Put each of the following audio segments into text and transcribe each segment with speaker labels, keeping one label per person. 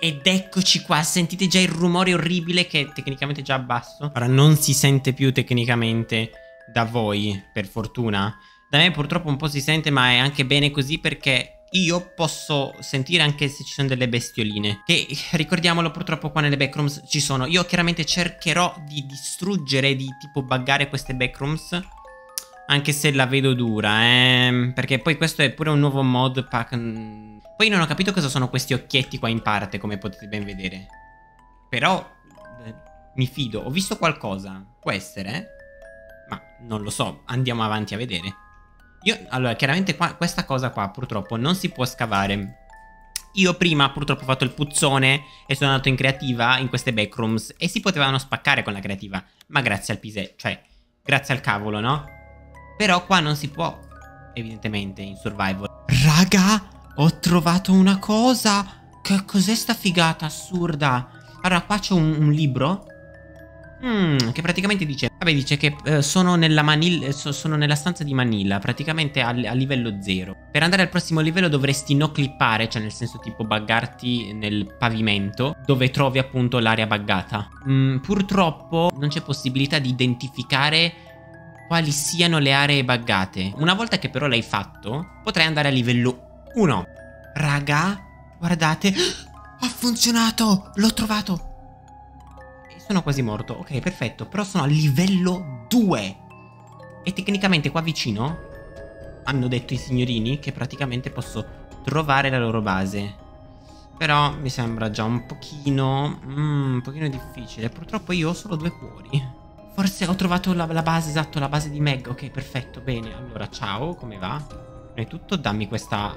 Speaker 1: Ed eccoci qua, sentite già il rumore orribile che tecnicamente è già basso. Ora non si sente più tecnicamente da voi, per fortuna. Da me purtroppo un po' si sente, ma è anche bene così perché io posso sentire anche se ci sono delle bestioline. Che, ricordiamolo, purtroppo qua nelle backrooms ci sono. Io chiaramente cercherò di distruggere, di tipo buggare queste backrooms. Anche se la vedo dura, perché poi questo è pure un nuovo mod pack. Poi non ho capito cosa sono questi occhietti qua in parte, come potete ben vedere. Però mi fido, ho visto qualcosa. Può essere? Ma non lo so, andiamo avanti a vedere. Allora, chiaramente qua, questa cosa qua purtroppo non si può scavare. Io prima purtroppo ho fatto il puzzone e sono andato in creativa in queste backrooms e si potevano spaccare con la creativa. Ma grazie al pisello, cioè, grazie al cavolo, no? Però qua non si può, evidentemente, in survival. Raga, ho trovato una cosa. Che cos'è sta figata assurda? Allora, qua c'è un libro che praticamente dice, vabbè, dice che sono nella sono nella stanza di Manila, praticamente a livello 0. Per andare al prossimo livello dovresti no clippare, cioè nel senso tipo buggarti nel pavimento, dove trovi appunto l'area buggata. Purtroppo non c'è possibilità di identificare quali siano le aree buggate. Una volta che però l'hai fatto, potrai andare a livello 1. Raga, guardate, ha funzionato, l'ho trovato. Sono quasi morto. Ok, perfetto. Però sono a livello 2. E tecnicamente qua vicino hanno detto i signorini che praticamente posso trovare la loro base. Però mi sembra già un pochino difficile. Purtroppo io ho solo 2 cuori. Forse ho trovato la base, esatto, la base di Meg. Ok, perfetto, bene. Allora, ciao, come va? Prima di tutto dammi questa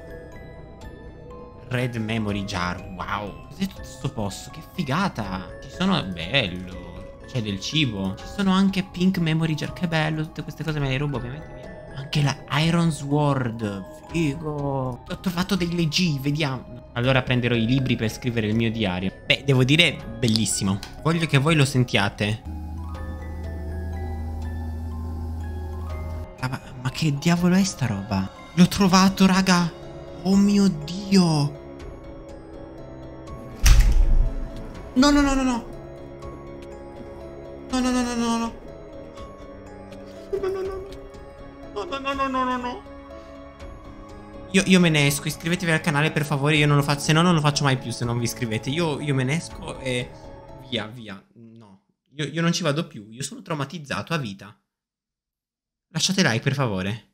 Speaker 1: Red Memory Jar. Wow, cos'è tutto sto posto? Che figata. Ci sono, bello, c'è del cibo. Ci sono anche Pink Memory Jar. Che bello, tutte queste cose me le rubo ovviamente via. Anche la Iron Sword. Figo. Ho trovato delle G, vediamo. Allora prenderò i libri per scrivere il mio diario. Beh, devo dire, bellissimo. Voglio che voi lo sentiate. Ma che diavolo è sta roba? L'ho trovato, raga. Oh mio Dio. No, no, no, no, no. No, no, no, no, no, no. No, no, no, no. No, no, no, no, no, no, no. Io me ne esco, iscrivetevi al canale per favore, io non lo faccio, se no non lo faccio mai più se non vi iscrivete. Io me ne esco e via, via. No, io non ci vado più, io sono traumatizzato a vita. Lasciate like per favore.